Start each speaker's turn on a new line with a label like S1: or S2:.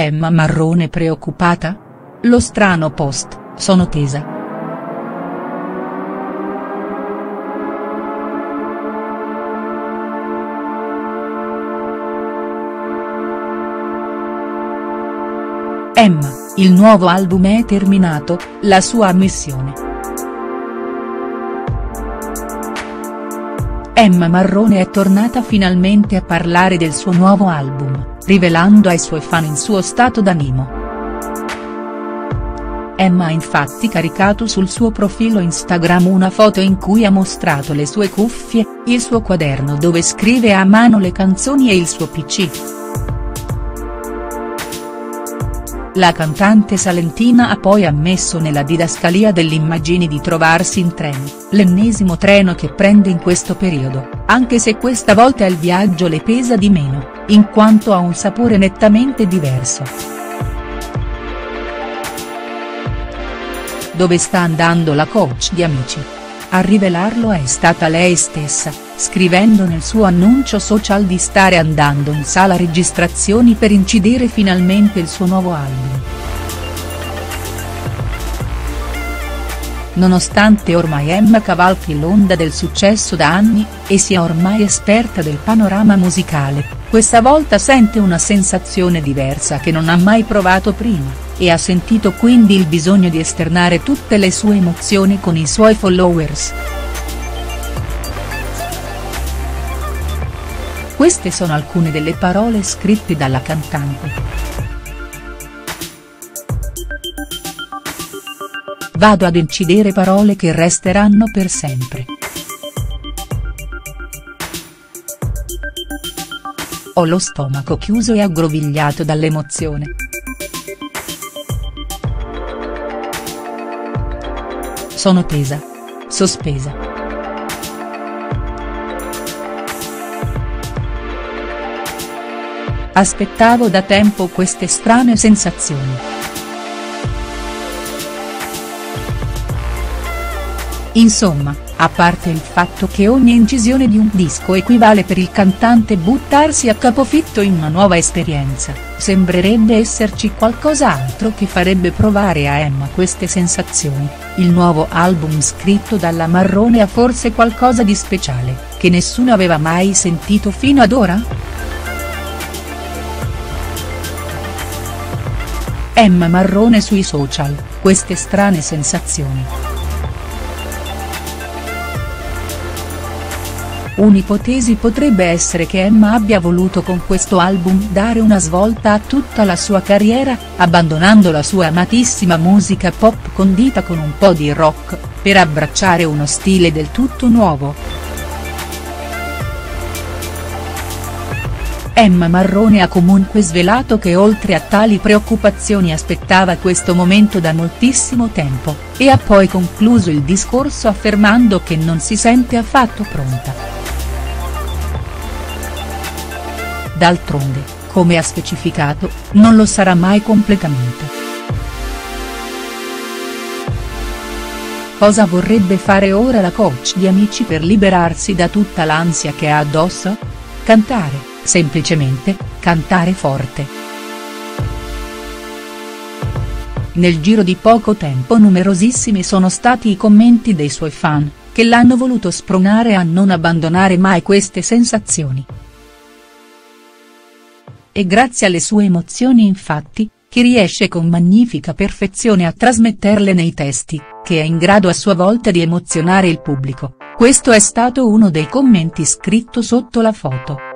S1: Emma Marrone preoccupata? Lo strano post, sono tesa. Emma, il nuovo album è terminato, la sua ammissione. Emma Marrone è tornata finalmente a parlare del suo nuovo album, rivelando ai suoi fan il suo stato d'animo. Emma ha infatti caricato sul suo profilo Instagram una foto in cui ha mostrato le sue cuffie, il suo quaderno dove scrive a mano le canzoni e il suo PC. La cantante salentina ha poi ammesso nella didascalia dell'immagine di trovarsi in treno, l'ennesimo treno che prende in questo periodo, anche se questa volta il viaggio le pesa di meno, in quanto ha un sapore nettamente diverso. Dove sta andando la coach di Amici? A rivelarlo è stata lei stessa, scrivendo nel suo annuncio social di stare andando in sala registrazioni per incidere finalmente il suo nuovo album. Nonostante ormai Emma cavalchi l'onda del successo da anni, e sia ormai esperta del panorama musicale, questa volta sente una sensazione diversa che non ha mai provato prima, e ha sentito quindi il bisogno di esternare tutte le sue emozioni con i suoi followers. Queste sono alcune delle parole scritte dalla cantante. Vado ad incidere parole che resteranno per sempre. Ho lo stomaco chiuso e aggrovigliato dall'emozione. Sono tesa. Sospesa. Aspettavo da tempo queste strane sensazioni. Insomma, a parte il fatto che ogni incisione di un disco equivale per il cantante buttarsi a capofitto in una nuova esperienza, sembrerebbe esserci qualcos'altro che farebbe provare a Emma queste sensazioni. Il nuovo album scritto dalla Marrone ha forse qualcosa di speciale, che nessuno aveva mai sentito fino ad ora?. Emma Marrone sui social, queste strane sensazioni. Un'ipotesi potrebbe essere che Emma abbia voluto con questo album dare una svolta a tutta la sua carriera, abbandonando la sua amatissima musica pop condita con un po' di rock, per abbracciare uno stile del tutto nuovo. Emma Marrone ha comunque svelato che oltre a tali preoccupazioni aspettava questo momento da moltissimo tempo, e ha poi concluso il discorso affermando che non si sente affatto pronta. D'altronde, come ha specificato, non lo sarà mai completamente. Cosa vorrebbe fare ora la coach di Amici per liberarsi da tutta l'ansia che ha addosso? Cantare, semplicemente, cantare forte. Nel giro di poco tempo numerosissimi sono stati i commenti dei suoi fan, che l'hanno voluto spronare a non abbandonare mai queste sensazioni. E grazie alle sue emozioni infatti, che riesce con magnifica perfezione a trasmetterle nei testi, che è in grado a sua volta di emozionare il pubblico. Questo è stato uno dei commenti scritto sotto la foto.